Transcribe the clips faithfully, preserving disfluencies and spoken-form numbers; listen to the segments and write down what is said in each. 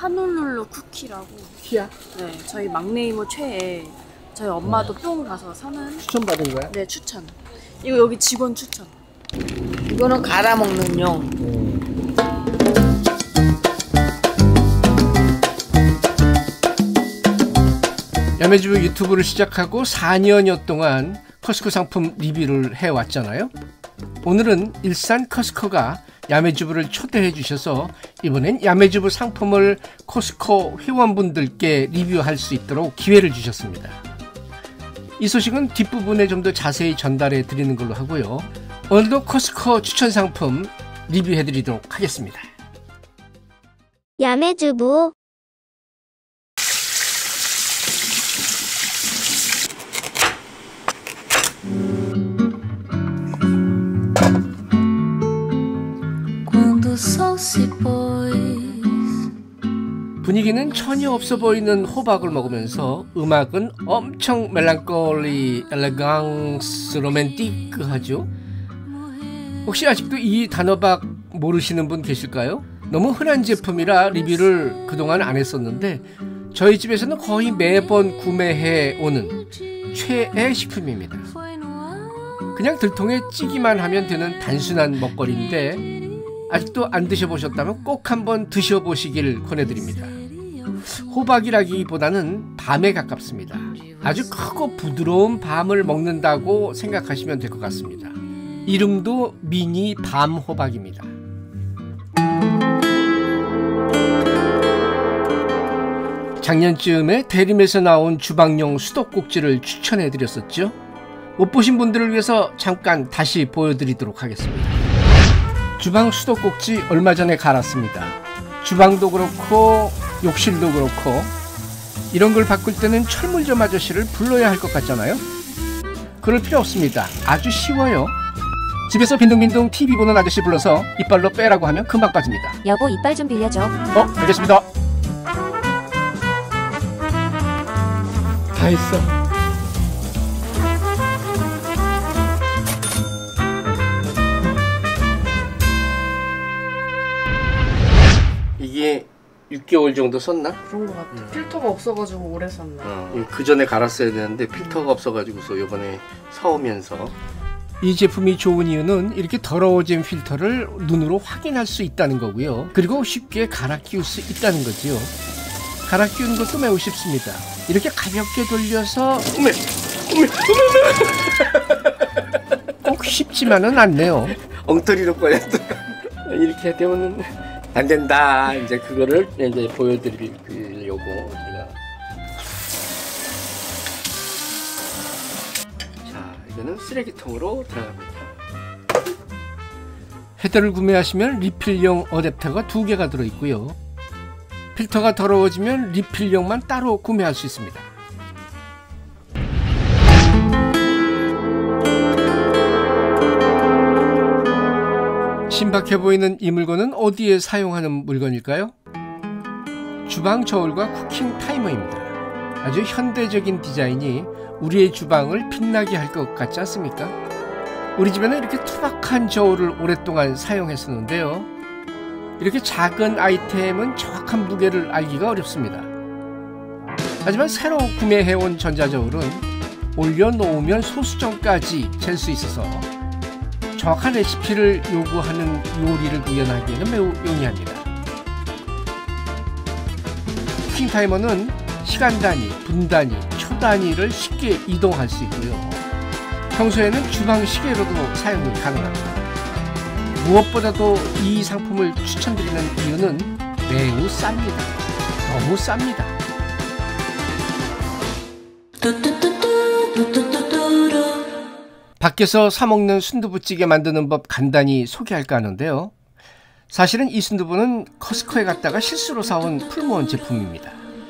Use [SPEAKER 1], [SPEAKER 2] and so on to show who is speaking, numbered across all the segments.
[SPEAKER 1] 하놀룰루 쿠키라고.
[SPEAKER 2] 쿠키야?
[SPEAKER 1] 네, 저희 막내 이모 최애. 저희 엄마도 뿅 가서 사는.
[SPEAKER 2] 추천받은 거야?
[SPEAKER 1] 네, 추천. 이거 여기 직원 추천.
[SPEAKER 3] 이거는 갈아 먹는 용.
[SPEAKER 2] 음. 야매주부 유튜브를 시작하고 사 년여 동안 커스코 상품 리뷰를 해왔잖아요. 오늘은 일산 커스코가 야매주부를 초대해 주셔서 이번엔 야매주부 상품을 커스코 회원분들께 리뷰할 수 있도록 기회를 주셨습니다. 이 소식은 뒷부분에 좀 더 자세히 전달해 드리는 걸로 하고요. 오늘도 커스코 추천 상품 리뷰해 드리도록 하겠습니다.
[SPEAKER 4] 야매주부
[SPEAKER 2] 분위기는 전혀 없어 보이는 호박을 먹으면서 음악은 엄청 멜랑콜리, 엘레강스, 로맨틱하죠. 혹시 아직도 이 단호박 모르시는 분 계실까요? 너무 흔한 제품이라 리뷰를 그동안 안 했었는데 저희 집에서는 거의 매번 구매해 오는 최애 식품입니다. 그냥 들통에 찌기만 하면 되는 단순한 먹거리인데 아직도 안 드셔보셨다면 꼭 한번 드셔보시길 권해드립니다. 호박이라기보다는 밤에 가깝습니다. 아주 크고 부드러운 밤을 먹는다고 생각하시면 될 것 같습니다. 이름도 미니 밤 호박입니다. 작년쯤에 대림에서 나온 주방용 수도꼭지를 추천해드렸었죠. 못 보신 분들을 위해서 잠깐 다시 보여드리도록 하겠습니다. 주방 수도꼭지 얼마 전에 갈았습니다. 주방도 그렇고 욕실도 그렇고 이런 걸 바꿀 때는 철물점 아저씨를 불러야 할 것 같잖아요. 그럴 필요 없습니다. 아주 쉬워요. 집에서 빈둥빈둥 티비 보는 아저씨 불러서 이빨로 빼라고 하면 금방 빠집니다.
[SPEAKER 4] 여보 이빨 좀 빌려줘.
[SPEAKER 2] 어, 알겠습니다. 다 했어. 이게 육 개월 정도 썼나?
[SPEAKER 1] 그런 것 같아.
[SPEAKER 2] 음.
[SPEAKER 1] 필터가 없어가지고 오래 썼나.
[SPEAKER 2] 어, 그 전에 갈았어야 되는데 필터가 없어가지고서 요번에 사오면서. 이 제품이 좋은 이유는 이렇게 더러워진 필터를 눈으로 확인할 수 있다는 거고요. 그리고 쉽게 갈아 끼울 수 있다는 거지요. 갈아 끼우는 것도 매우 쉽습니다. 이렇게 가볍게 돌려서 어메! 어메! 어메! 꼭 쉽지만은 않네요. 엉터리로 꺼냈다. 이렇게 되면은 안 된다. 이제 그거를 이제 보여드리려고 제가. 자, 이거는 쓰레기통으로 들어갑니다. 헤더를 구매하시면 리필용 어댑터가 두 개가 들어있고요. 필터가 더러워지면 리필용만 따로 구매할 수 있습니다. 신박해 보이는 이 물건은 어디에 사용하는 물건일까요? 주방 저울과 쿠킹 타이머입니다. 아주 현대적인 디자인이 우리의 주방을 빛나게 할 것 같지 않습니까? 우리 집에는 이렇게 투박한 저울을 오랫동안 사용했었는데요. 이렇게 작은 아이템은 정확한 무게를 알기가 어렵습니다. 하지만 새로 구매해온 전자저울은 올려놓으면 소수점까지 잴 수 있어서 정확한 레시피를 요구하는 요리를 구현하기에는 매우 용이합니다. 쿠킹 타이머는 시간 단위, 분 단위, 초 단위를 쉽게 이동할 수 있고요. 평소에는 주방 시계로도 사용이 가능합니다. 무엇보다도 이 상품을 추천드리는 이유는 매우 쌉니다. 너무 쌉니다. 밖에서 사먹는 순두부찌개 만드는 법 간단히 소개할까 하는데요. 사실은 이 순두부는 커스코에 갔다가 실수로 사온 풀무원 제품입니다.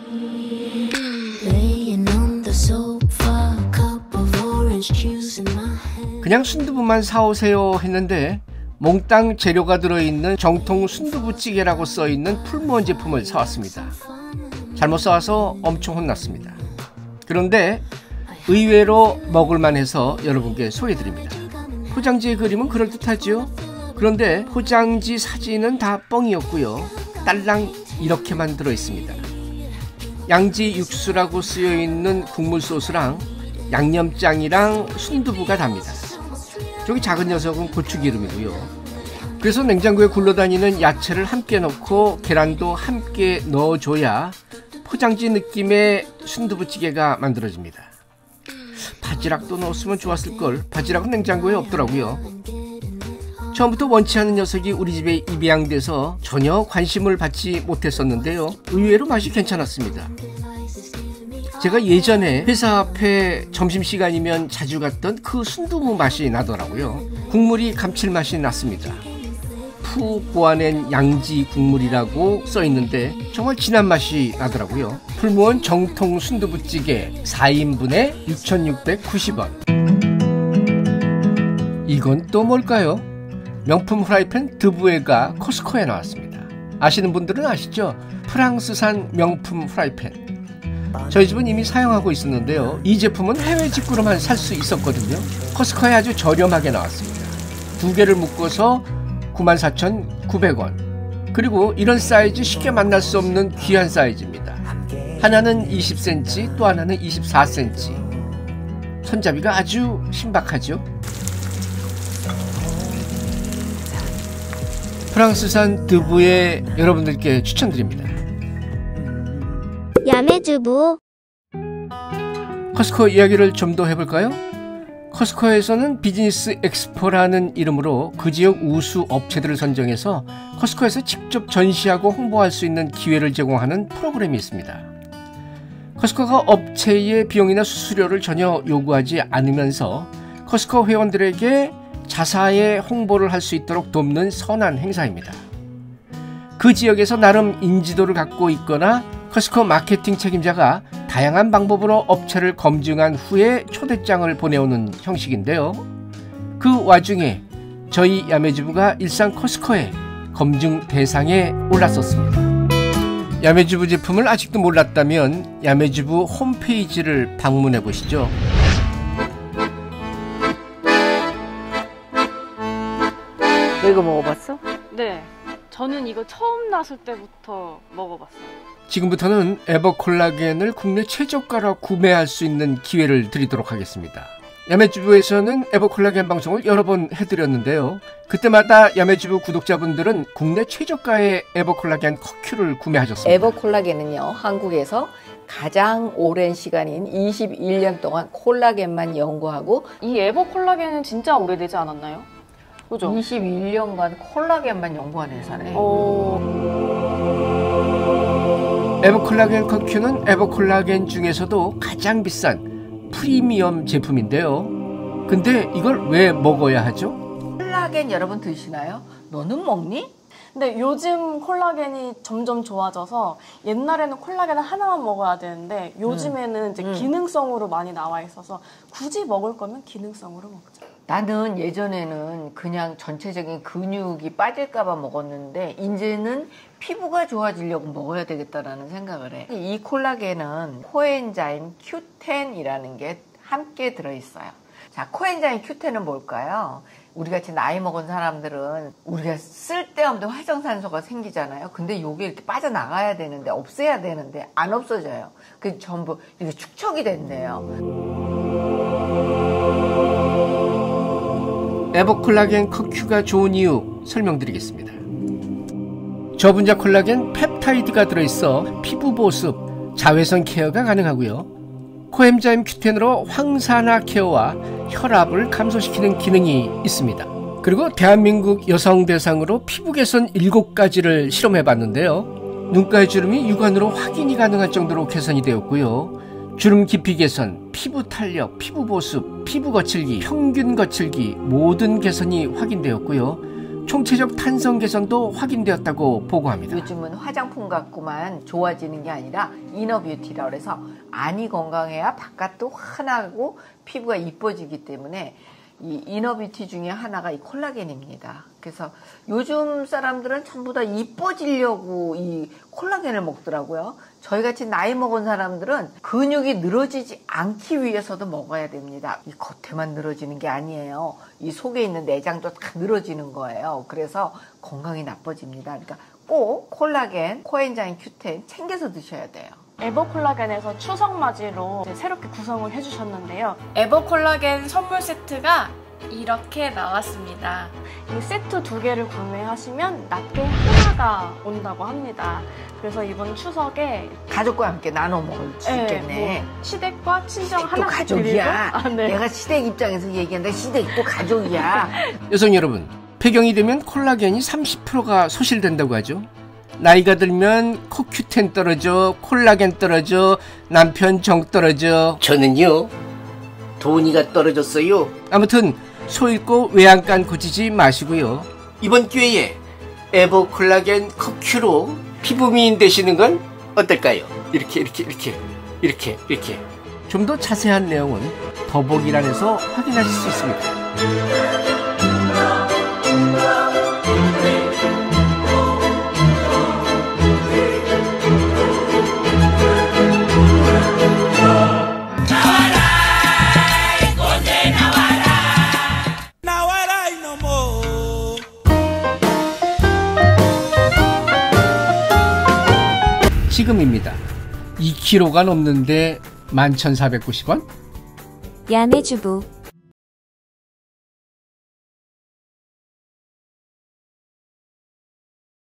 [SPEAKER 2] 그냥 순두부만 사오세요 했는데 몽땅 재료가 들어있는 정통 순두부찌개라고 써있는 풀무원 제품을 사왔습니다. 잘못 사와서 엄청 혼났습니다. 그런데 의외로 먹을만해서 여러분께 소개해드립니다. 포장지의 그림은 그럴듯하죠? 그런데 포장지 사진은 다 뻥이었고요. 딸랑 이렇게만 들어있습니다. 양지 육수라고 쓰여있는 국물 소스랑 양념장이랑 순두부가 답니다. 저기 작은 녀석은 고추기름이고요. 그래서 냉장고에 굴러다니는 야채를 함께 넣고 계란도 함께 넣어줘야 포장지 느낌의 순두부찌개가 만들어집니다. 바지락도 넣었으면 좋았을걸. 바지락은 냉장고에 없더라고요. 처음부터 원치 않은 녀석이 우리 집에 입양돼서 전혀 관심을 받지 못했었는데요. 의외로 맛이 괜찮았습니다. 제가 예전에 회사 앞에 점심시간이면 자주 갔던 그 순두부 맛이 나더라고요. 국물이 감칠맛이 났습니다. 푹 고아낸 양지 국물이라고 써있는데 정말 진한 맛이 나더라고요. 풀무원 정통 순두부찌개 사 인분에 육천육백구십 원. 이건 또 뭘까요? 명품 프라이팬 드부에가 코스코에 나왔습니다. 아시는 분들은 아시죠? 프랑스산 명품 프라이팬. 저희 집은 이미 사용하고 있었는데요. 이 제품은 해외 직구로만 살 수 있었거든요. 코스코에 아주 저렴하게 나왔습니다. 두 개를 묶어서 구만 사천구백 원. 그리고 이런 사이즈 쉽게 만날 수 없는 귀한 사이즈입니다. 하나는 이십 센티미터, 또 하나는 이십사 센티미터. 손잡이가 아주 신박하죠. 프랑스산 드부에 여러분들께 추천드립니다.
[SPEAKER 4] 야매주부.
[SPEAKER 2] 코스코 이야기를 좀 더 해볼까요? 코스코에서는 비즈니스 엑스포라는 이름으로 그 지역 우수 업체들을 선정해서 코스코에서 직접 전시하고 홍보할 수 있는 기회를 제공하는 프로그램이 있습니다. 코스코가 업체의 비용이나 수수료를 전혀 요구하지 않으면서 코스코 회원들에게 자사의 홍보를 할 수 있도록 돕는 선한 행사입니다. 그 지역에서 나름 인지도를 갖고 있거나 코스코 마케팅 책임자가 다양한 방법으로 업체를 검증한 후에 초대장을 보내오는 형식인데요. 그 와중에 저희 야매주부가 일산 코스코에 검증 대상에 올랐었습니다. 야매주부 제품을 아직도 몰랐다면 야매주부 홈페이지를 방문해 보시죠.
[SPEAKER 3] 너 이거 먹어봤어?
[SPEAKER 1] 네, 저는 이거 처음 났을 때부터 먹어봤어요.
[SPEAKER 2] 지금부터는 에버콜라겐을 국내 최저가로 구매할 수 있는 기회를 드리도록 하겠습니다. 야매주부에서는 에버콜라겐 방송을 여러 번 해드렸는데요. 그때마다 야매주부 구독자분들은 국내 최저가의 에버콜라겐 커큐를 구매하셨습니다.
[SPEAKER 3] 에버콜라겐은요, 한국에서 가장 오랜 시간인 이십일 년 동안 콜라겐만 연구하고
[SPEAKER 1] 이 에버콜라겐은 진짜 오래되지 않았나요? 그죠?
[SPEAKER 3] 이십일 년간 콜라겐만 연구한 회사네.
[SPEAKER 1] 어...
[SPEAKER 2] 에버콜라겐 커큐는 에버콜라겐 중에서도 가장 비싼 프리미엄 제품인데요. 근데 이걸 왜 먹어야 하죠?
[SPEAKER 3] 콜라겐 여러분 드시나요? 너는 먹니?
[SPEAKER 1] 근데 요즘 콜라겐이 점점 좋아져서 옛날에는 콜라겐을 하나만 먹어야 되는데 요즘에는
[SPEAKER 3] 음.
[SPEAKER 1] 이제
[SPEAKER 3] 음.
[SPEAKER 1] 기능성으로 많이 나와 있어서 굳이 먹을 거면 기능성으로 먹자.
[SPEAKER 3] 나는 예전에는 그냥 전체적인 근육이 빠질까봐 먹었는데 이제는 피부가 좋아지려고 먹어야 되겠다라는 생각을 해. 이 콜라겐은 코엔자임 큐 텐이라는 게 함께 들어있어요. 자, 코엔자임 큐 텐은 뭘까요? 우리같이 나이 먹은 사람들은 우리가 쓸데없는 활성산소가 생기잖아요. 근데 이게 이렇게 빠져나가야 되는데, 없애야 되는데 안 없어져요. 그 전부 이렇게 축적이 된대요.
[SPEAKER 2] 에버콜라겐 커큐가 좋은 이유 설명드리겠습니다. 저분자 콜라겐 펩타이드가 들어있어 피부 보습, 자외선 케어가 가능하고요. 코엔자임 큐 텐으로 황산화 케어와 혈압을 감소시키는 기능이 있습니다. 그리고 대한민국 여성 대상으로 피부 개선 일곱 가지를 실험해봤는데요. 눈가의 주름이 육안으로 확인이 가능할 정도로 개선이 되었고요. 주름 깊이 개선, 피부 탄력, 피부 보습, 피부 거칠기, 평균 거칠기 모든 개선이 확인되었고요. 총체적 탄성 개선도 확인되었다고 보고합니다.
[SPEAKER 3] 요즘은 화장품 갖고만 좋아지는 게 아니라 이너 뷰티라고 해서 안이 건강해야 바깥도 환하고 피부가 이뻐지기 때문에 이 이너 뷰티 중에 하나가 이 콜라겐입니다. 그래서 요즘 사람들은 전부 다 이뻐지려고 이 콜라겐을 먹더라고요. 저희같이 나이 먹은 사람들은 근육이 늘어지지 않기 위해서도 먹어야 됩니다. 이 겉에만 늘어지는 게 아니에요. 이 속에 있는 내장도 다 늘어지는 거예요. 그래서 건강이 나빠집니다. 그러니까 꼭 콜라겐, 코엔자임 큐텐 챙겨서 드셔야 돼요.
[SPEAKER 1] 에버콜라겐에서 추석맞이로 이제 새롭게 구성을 해주셨는데요. 에버콜라겐 선물 세트가 이렇게 나왔습니다. 이 세트 두 개를 구매하시면 낱개 하나가 온다고 합니다. 그래서 이번 추석에
[SPEAKER 3] 가족과 함께 나눠 먹을 수
[SPEAKER 1] 네,
[SPEAKER 3] 있겠네.
[SPEAKER 1] 뭐 시댁과 친정
[SPEAKER 3] 시댁도
[SPEAKER 1] 하나씩
[SPEAKER 3] 가족이야.
[SPEAKER 1] 드리고. 아, 네.
[SPEAKER 3] 내가 시댁 입장에서 얘기한다. 시댁도 가족이야.
[SPEAKER 2] 여성 여러분, 폐경이 되면 콜라겐이 삼십 퍼센트가 소실된다고 하죠. 나이가 들면 코큐텐 떨어져, 콜라겐 떨어져, 남편 정 떨어져. 저는요, 돈이가 떨어졌어요. 아무튼 소 잃고 외양간 고치지 마시고요. 이번 기회에 에버콜라겐 커큐로 피부 미인 되시는 건 어떨까요? 이렇게 이렇게 이렇게 이렇게 이렇게. 좀 더 자세한 내용은 더보기란에서 확인하실 수 있습니다. 지금입니다. 이 킬로그램가 넘는데 만 천사백구십 원?
[SPEAKER 4] 야매주부